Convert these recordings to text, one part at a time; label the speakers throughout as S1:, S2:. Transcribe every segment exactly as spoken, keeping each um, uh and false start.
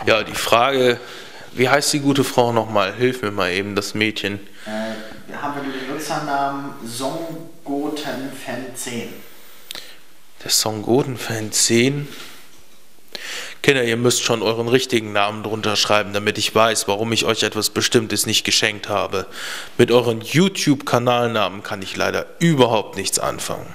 S1: Ja, die Frage, wie heißt die gute Frau nochmal? Hilf mir mal eben, das Mädchen.
S2: Äh, wir haben wir den Nutzernamen Songgotenfan zehn.
S1: Der Songgotenfan zehn. Kinder, ihr müsst schon euren richtigen Namen drunter schreiben, damit ich weiß, warum ich euch etwas Bestimmtes nicht geschenkt habe. Mit euren YouTube-Kanalnamen kann ich leider überhaupt nichts anfangen.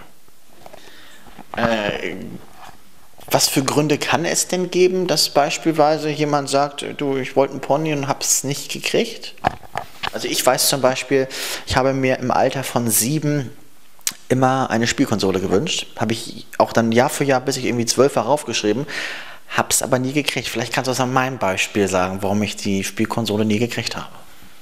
S2: Äh, was für Gründe kann es denn geben, dass beispielsweise jemand sagt, du, ich wollte einen Pony und hab's nicht gekriegt? Also ich weiß zum Beispiel, ich habe mir im Alter von sieben immer eine Spielkonsole gewünscht. Habe ich auch dann Jahr für Jahr, bis ich irgendwie zwölf war, raufgeschrieben. Hab's aber nie gekriegt. Vielleicht kannst du das an meinem Beispiel sagen, warum ich die Spielkonsole nie gekriegt habe.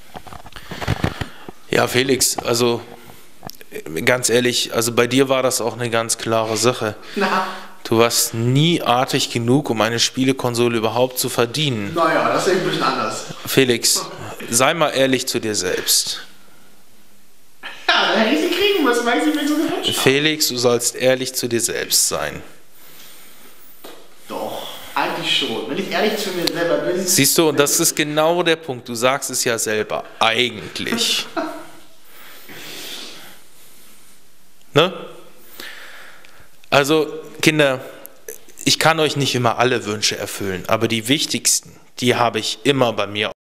S1: Ja, Felix, also ganz ehrlich, also bei dir war das auch eine ganz klare Sache.
S2: Na.
S1: Du warst nie artig genug, um eine Spielekonsole überhaupt zu verdienen.
S2: Naja, das ist ein bisschen anders.
S1: Felix, sei mal ehrlich zu dir selbst.
S2: Ja, dann hätte ich sie kriegen müssen, weil ich sie mir so gewünscht habe.
S1: Felix, du sollst ehrlich zu dir selbst sein.
S2: Doch, eigentlich schon. Wenn ich ehrlich zu mir selber bin...
S1: Siehst du, und das ist genau der Punkt. Du sagst es ja selber. Eigentlich. Ne? Also, Kinder, ich kann euch nicht immer alle Wünsche erfüllen, aber die wichtigsten, die habe ich immer bei mir.